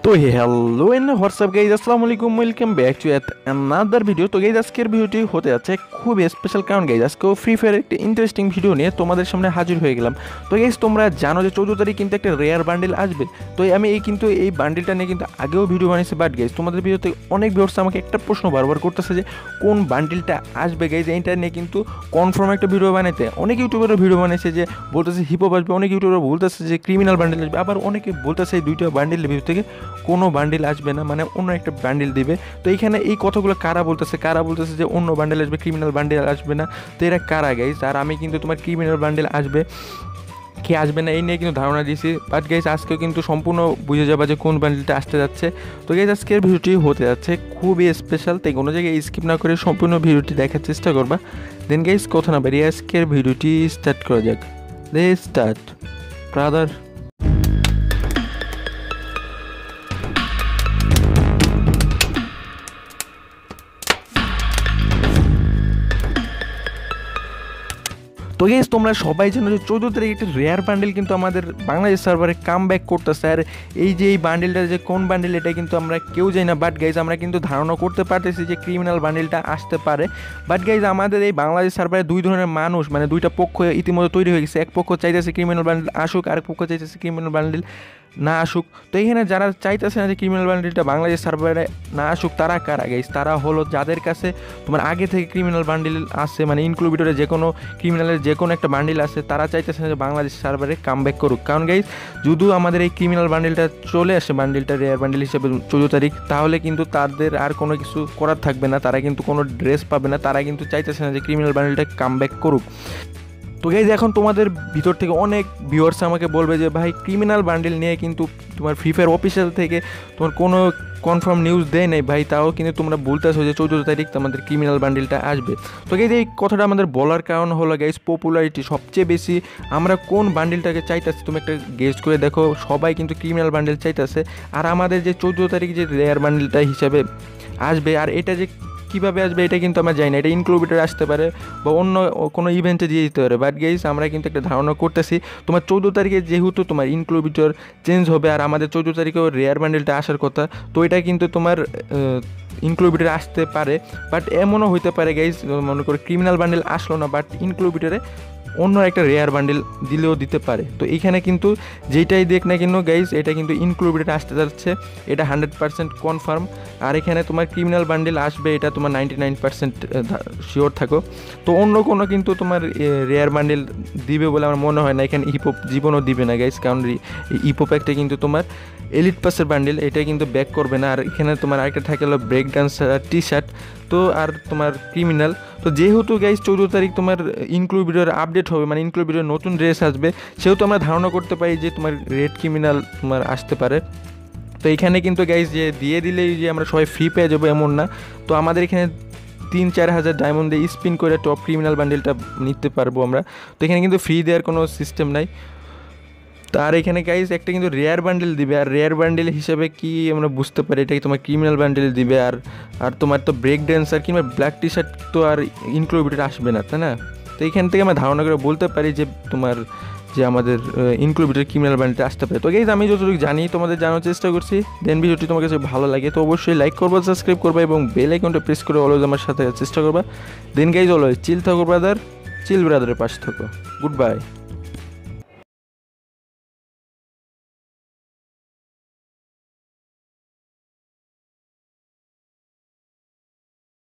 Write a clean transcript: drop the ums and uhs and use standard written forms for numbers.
তো hello and WhatsApp guys, আসসালামু আলাইকুম, welcome back to another video. তো গাইজ আজকের ভিডিওটি হতে যাচ্ছে খুব স্পেশাল, কারণ গাইজ আজকেও ফ্রি ফায়ার একটি ইন্টারেস্টিং ভিডিও নিয়ে তোমাদের সামনে হাজির হয়ে গেলাম। তো গাইজ তোমরা জানো যে 14 তারিখ কিন্তু একটা রেয়ার বান্ডেল আসবে। তো আমি এই বান্ডেলটা নিয়ে কিন্তু আগেও ভিডিও বানিয়েছি, বাট গাইজ তোমাদের ভিডিওতে অনেক ভিউয়ার্স আমাকে একটা প্রশ্ন বারবার করতেছে যে কোন বান্ডেলটা আসবে। গাইজ এইটা নিয়ে কিন্তু কনফার্ম একটা ভিডিও বানাইতে অনেক ইউটিউবারও ভিডিও বানিয়েছে, যে বলতেছে হিপহপ আসবে, অনেক ইউটিউবার বলতেছে যে ক্রিমিনাল বান্ডেল আসবে, আবার অনেকে বলতেছে এই দুইটা বান্ডেলের ভিতর থেকে কোনো বান্ডিল আসবে না, মানে অন্য একটা বান্ডিল দিবে। তো এইখানে এই কথাগুলো কারা বলতেছে যে অন্য বান্ডিল আসবে, ক্রিমিনাল বান্ডিল আসবে না। তো এরা কারা গাইজ? আর আমি কিন্তু তোমার ক্রিমিনাল বান্ডিল আসবে কি আসবে না এই নিয়ে কিন্তু ধারণা দিয়েছি, বাট গাইজ আজকেও কিন্তু সম্পূর্ণ বুঝে যাবা যে কোন বান্ডিলটা আসতে যাচ্ছে। তো গাইজ আজকের ভিডিওটি হতে যাচ্ছে খুবই স্পেশাল, তাই কোনো জায়গায় স্কিপ না করে সম্পূর্ণ ভিডিওটি দেখার চেষ্টা করবা। দেন গাইজ কথা না বাড়িয়ে আজকের ভিডিওটি স্টার্ট করা যাক। Let's start brother. তো গাইস তোমরা সবাই জানো যে 14 তারিখ একটা রেয়ার বান্ডেল কিন্তু আমাদের বাংলাদেশ সার্ভারে কাম ব্যাক করতেছে। আর এই বান্ডেলটা যে কোন বান্ডেল এটা কিন্তু আমরা কেউ জানি না, বাট গাইজ আমরা কিন্তু ধারণা করতে পারতেছি যে ক্রিমিনাল বান্ডেলটা আসতে পারে। বাট গাইজ আমাদের এই বাংলাদেশ সার্ভারে দুই ধরনের মানুষ, মানে দুইটা পক্ষ ইতিমধ্যে তৈরি হয়ে গেছে। এক পক্ষ চাইতেছে ক্রিমিনাল বান্ডেল আসুক, আরেক পক্ষ চাইতেছে ক্রিমিনাল বান্ডেল না আসুক। তো এখানে যারা চাইতেছে না যে ক্রিমিনাল বান্ডেলটা বাংলাদেশ সার্ভারে না আসুক, তারা কারা গাইজ? তারা হলো যাদের কাছে তোমার আগে থেকে ক্রিমিনাল বান্ডেল আছে, মানে ইনক্লুবিটরে যে কোনো ক্রিমিনালের যে কোনো একটা বান্ডেল আছে, তারা চাইতেছে না যে বাংলাদেশ সার্ভারে কাম ব্যাক করুক। কারণ গাইজ যদি আমাদের এই ক্রিমিনাল বান্ডেলটা চলে আসে, বান্ডেলটা রেয়ার বান্ডেল হিসেবে 14 তারিখ, তাহলে কিন্তু তাদের আর কোনো কিছু করার থাকবে না, তারা কিন্তু কোনো ড্রেস পাবে না, তারা কিন্তু চাইতেছে না যে ক্রিমিনাল বান্ডেলটা কাম ব্যাক করুক। তো গাইজ এখন তোমাদের ভিতর থেকে অনেক ভিউয়ার্স আমাকে বলবে যে ভাই ক্রিমিনাল বান্ডেল নিয়ে কিন্তু তোমার ফ্রি ফায়ার অফিসিয়াল থেকে তোমার কোনো কনফার্ম নিউজ দেয় নাই ভাই, তাও কিন্তু তোমরা বলতেছো যে 14 তারিখ আমাদের ক্রিমিনাল বান্ডেলটা আসবে। তো গাইজ এই কথাটা আমাদের বলার কারণ হলো গাইজ পপুলারিটি সবচেয়ে বেশি আমরা কোন বান্ডেলটাকে চাইতেছি, তুমি একটা গেস্ট করে দেখো, সবাই কিন্তু ক্রিমিনাল বান্ডেল চাইতেছে। আর আমাদের যে 14 তারিখ যে রেয়ার বান্ডেলটা হিসাবে আসবে, আর এটা যে কীভাবে আসবে এটা কিন্তু আমরা জানি না, এটা ইনক্লুবিটর আসতে পারে বা অন্য কোনো ইভেন্টে দিয়ে দিতে পারে। বাট গাইস আমরা কিন্তু একটা ধারণা করতেছি তোমার 14 তারিখে যেহেতু তোমার ইনক্লুবিটর চেঞ্জ হবে, আর আমাদের 14 তারিখেও রেয়ার বান্ডেলটা আসার কথা, তো এটা কিন্তু তোমার ইনক্লুবিটরে আসতে পারে। বাট এমনও হইতে পারে গাইস, মনে করো ক্রিমিনাল বান্ডেল আসলো না, বাট ইনক্লুবিটরে অন্য একটা রেয়ার বান্ডেল দিলেও দিতে পারে। তো এইখানে কিন্তু যেটাই দেখ না কেন গাইজ, এটা কিন্তু ইনক্লুডেড আসতে যাচ্ছে, এটা 100% কনফার্ম। আর এখানে তোমার ক্রিমিনাল বান্ডেল আসবে, এটা তোমার 99% শিওর থাকো। তো অন্য কোনো কিন্তু তোমার রেয়ার বান্ডেল দিবে বলে আমার মনে হয় না, এখানে হিপহপ জীবনও দিবে না গাইজ, কারণ হিপহপ একটা কিন্তু তোমার এলিট পাসের বান্ডেল, এটা কিন্তু ব্যাক করবে না। আর এখানে তোমার আরেকটা থাকে হলো ব্রেক ডান্স টি শার্ট, তো আর তোমার ক্রিমিনাল। তো যেহেতু গাইজ 14 তারিখ তোমার ইনক্লুবিটর আপডেট হবে, মানে ইনক্লুবিটর নতুন ড্রেস আসবে, সেহেতু আমরা ধারণা করতে পারি যে তোমার রেড ক্রিমিনাল তোমার আসতে পারে। তো এখানে কিন্তু গাইজ যে দিয়ে দিলেই যে আমরা সবাই ফ্রি পেয়ে যাবো এমন না, তো আমাদের এখানে 3-4 হাজার ডায়মন্ড দিয়ে স্পিন করে টপ ক্রিমিনাল বান্ডেলটা নিতে পারবো আমরা। তো এখানে কিন্তু ফ্রি দেওয়ার কোনো সিস্টেম নাই। তো আর এখানে গাইজ একটা কিন্তু রেয়ার বান্ডেল দিবে, আর রেয়ার বান্ডেল হিসেবে কি আমরা বুঝতে পারি, এটা কি তোমার ক্রিমিনাল বান্ডেল দিবে। আর তোমার তো ব্রেক ড্যান্সার কিংবা ব্ল্যাক টি শার্ট তো আর ইনক্লুডেড আসবে না, তাই না? তো এইখান থেকে আমরা ধারণা করে বলতে পারি যে তোমার যে আমাদের ইনক্লুডেড ক্রিমিনাল বান্ডেলটা আসতে পারে। তো গাইজ আমি যতটুকু জানি তোমাদের জানার চেষ্টা করছি। দেন ভিডিওটি তোমার কাছে ভালো লাগে তো অবশ্যই লাইক করবা, সাবস্ক্রাইব করবা এবং বেল আইকনটা প্রেস করে অলওয়েজ আমার সাথে চেষ্টা করবা। দেন গাইজ অলওয়েজ চিল থাকো ব্রাদার, চিল ব্রাদারের পাশে থাকো। Good by.